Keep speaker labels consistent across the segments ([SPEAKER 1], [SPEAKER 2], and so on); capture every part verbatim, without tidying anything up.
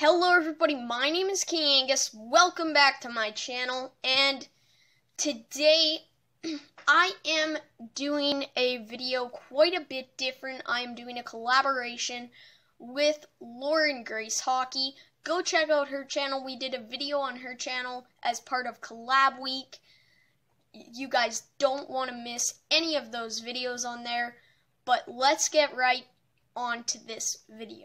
[SPEAKER 1] Hello everybody, my name is King Angus. Welcome back to my channel, and today I am doing a video quite a bit different. I am doing a collaboration with Lauren Grace Hockey. Go check out her channel. We did a video on her channel as part of Collab Week. You guys don't want to miss any of those videos on there, but let's get right on to this video.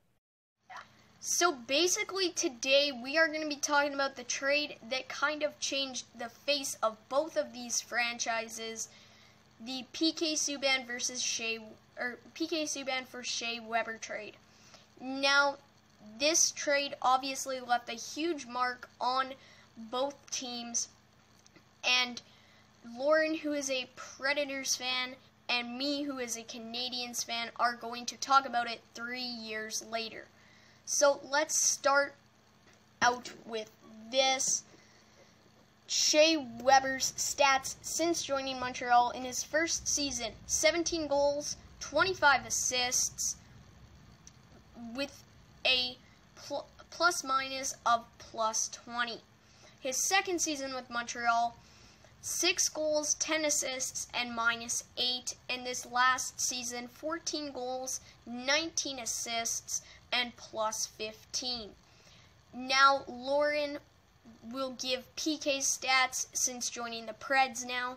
[SPEAKER 1] So basically today we are going to be talking about the trade that kind of changed the face of both of these franchises, the P K Subban versus Shea or P K Subban for Shea Weber trade. Now, this trade obviously left a huge mark on both teams, and Lauren, who is a Predators fan, and me, who is a Canadiens fan, are going to talk about it three years later. So let's start out with this. Shea Weber's stats since joining Montreal in his first season: seventeen goals, twenty-five assists, with a pl plus minus of plus twenty. His second season with Montreal, six goals, ten assists, and minus eight. And this last season, fourteen goals, nineteen assists, and plus fifteen. Now, Lauren will give P K's stats since joining the Preds now.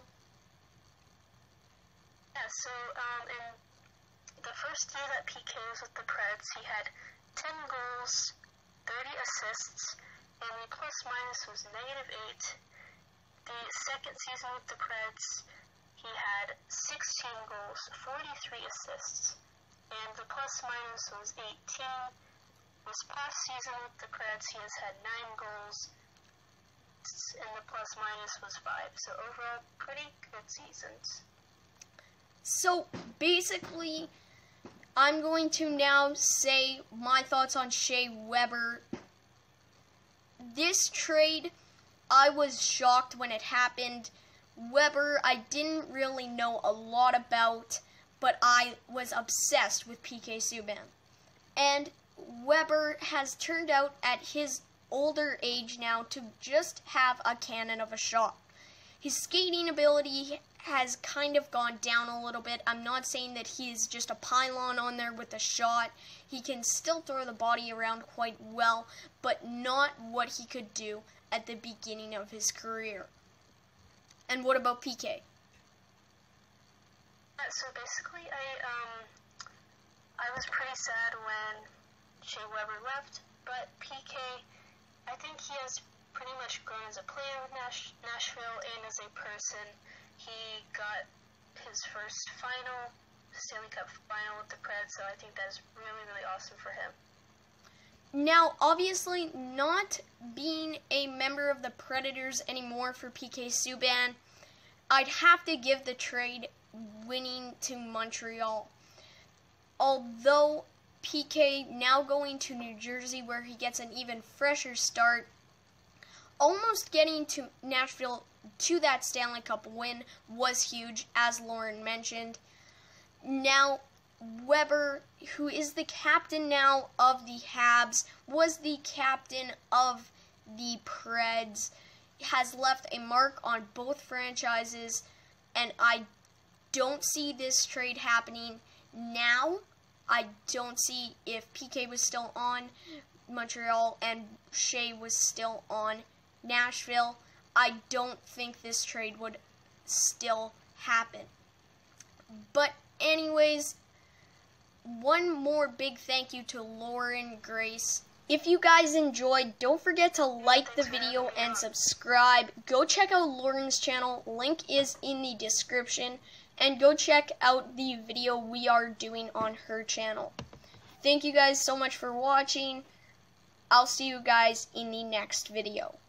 [SPEAKER 2] Yeah, so um, in the first year that P K was with the Preds, he had ten goals, thirty assists, and the plus minus was negative eight. The second season with the Preds, he had sixteen goals, forty-three assists, and the plus minus was eighteen. This past season with the Preds, he has had nine goals, and the plus minus was five. So overall, pretty good seasons.
[SPEAKER 1] So basically, I'm going to now say my thoughts on Shea Weber. This trade, I was shocked when it happened. Weber, I didn't really know a lot about, but I was obsessed with P K Subban. And Weber has turned out at his older age now to just have a cannon of a shot. His skating ability has kind of gone down a little bit. I'm not saying that he's just a pylon on there with a shot. He can still throw the body around quite well, but not what he could do at the beginning of his career. And what about P K?
[SPEAKER 2] Yeah, so basically, I um, I was pretty sad when Shea Weber left, but P K, I think he has pretty much grown as a player with Nash Nashville and as a person. He got his first final, Stanley Cup final with the Preds, so I think that's really, really awesome for him.
[SPEAKER 1] Now, obviously, not being a member of the Predators anymore for P K Subban, I'd have to give the trade winning to Montreal. Although P K now going to New Jersey, where he gets an even fresher start, almost getting to Nashville to that Stanley Cup win was huge, as Lauren mentioned. Now, Weber, who is the captain now of the Habs, was the captain of the Preds, has left a mark on both franchises, and I don't see this trade happening now. I don't see, if P K was still on Montreal and Shea was still on Nashville, I don't think this trade would still happen. But anyways, one more big thank you to Lauren Grace. If you guys enjoyed, don't forget to like the video and subscribe. Go check out Lauren's channel. Link is in the description. And go check out the video we are doing on her channel. Thank you guys so much for watching. I'll see you guys in the next video.